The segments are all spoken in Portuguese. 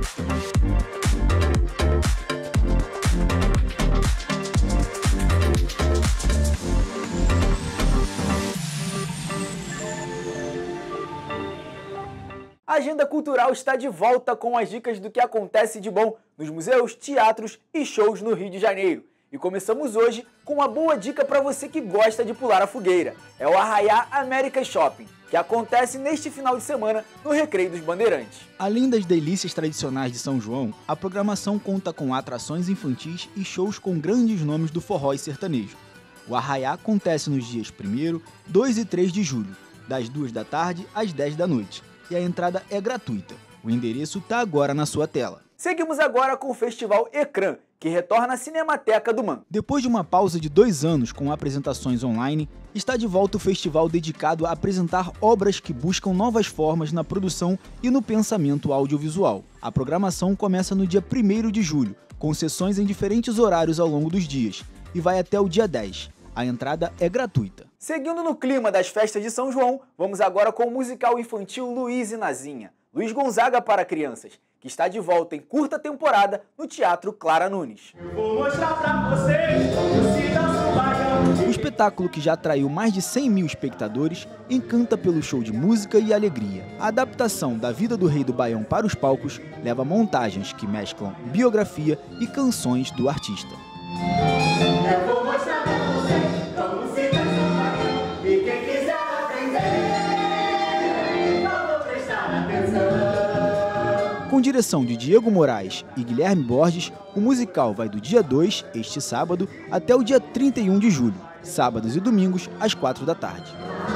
A agenda cultural está de volta com as dicas do que acontece de bom nos museus, teatros e shows no Rio de Janeiro. E começamos hoje com uma boa dica para você que gosta de pular a fogueira. É o Arraiá América Shopping, que acontece neste final de semana no Recreio dos Bandeirantes. Além das delícias tradicionais de São João, a programação conta com atrações infantis e shows com grandes nomes do forró e sertanejo. O Arraiá acontece nos dias 1º, 2 e 3 de julho, das 2 da tarde às 10 da noite. E a entrada é gratuita. O endereço está agora na sua tela. Seguimos agora com o Festival Ecrã, que retorna à Cinemateca do MAN. Depois de uma pausa de 2 anos com apresentações online, está de volta o festival dedicado a apresentar obras que buscam novas formas na produção e no pensamento audiovisual. A programação começa no dia 1º de julho, com sessões em diferentes horários ao longo dos dias, e vai até o dia 10. A entrada é gratuita. Seguindo no clima das festas de São João, vamos agora com o musical infantil Luiz e Nazinha, Luiz Gonzaga para crianças, que está de volta em curta temporada no Teatro Clara Nunes. Vou mostrar pra vocês como se dança o baião. O espetáculo, que já atraiu mais de 100 mil espectadores, encanta pelo show de música e alegria. A adaptação da vida do Rei do Baião para os palcos leva montagens que mesclam biografia e canções do artista. Eu vou mostrar pra vocês como se dança o baião. E quem quiser aprender, vamos prestar atenção. Com direção de Diego Moraes e Guilherme Borges, o musical vai do dia 2, este sábado, até o dia 31 de julho, sábados e domingos, às 4 da tarde.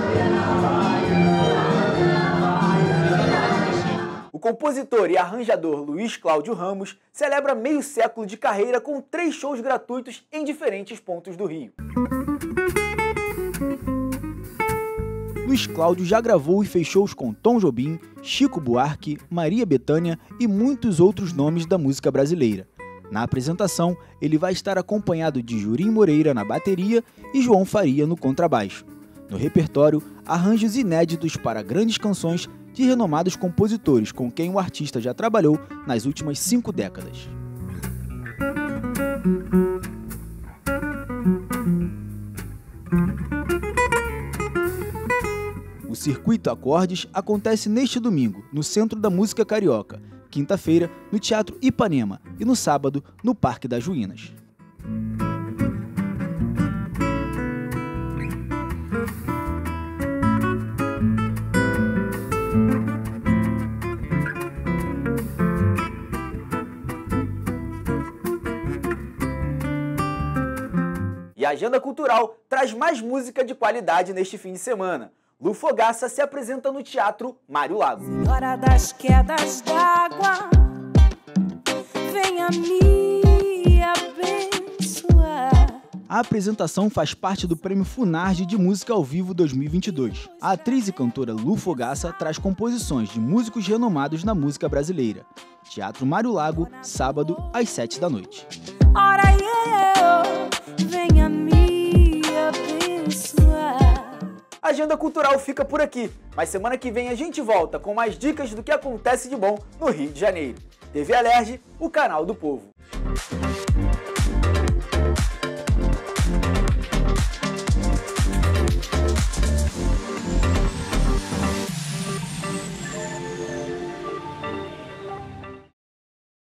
O compositor e arranjador Luiz Cláudio Ramos celebra meio século de carreira com 3 shows gratuitos em diferentes pontos do Rio. Luiz Cláudio já gravou e fez shows com Tom Jobim, Chico Buarque, Maria Bethânia e muitos outros nomes da música brasileira. Na apresentação, ele vai estar acompanhado de Jurim Moreira na bateria e João Faria no contrabaixo. No repertório, arranjos inéditos para grandes canções de renomados compositores com quem o artista já trabalhou nas últimas 5 décadas. O Circuito Acordes acontece neste domingo, no Centro da Música Carioca, quinta-feira, no Teatro Ipanema e no sábado, no Parque das Ruínas. E a agenda cultural traz mais música de qualidade neste fim de semana. Lu Fogaça se apresenta no Teatro Mário Lago. Senhora das quedas d'água, venha me abençoar. A apresentação faz parte do Prêmio Funarge de Música ao Vivo 2022. A atriz e cantora Lu Fogaça traz composições de músicos renomados na música brasileira. Teatro Mário Lago, sábado, às 7 da noite. Ora eu, venha me abençoar. A agenda cultural fica por aqui, mas semana que vem a gente volta com mais dicas do que acontece de bom no Rio de Janeiro. TV Alerj, o canal do povo.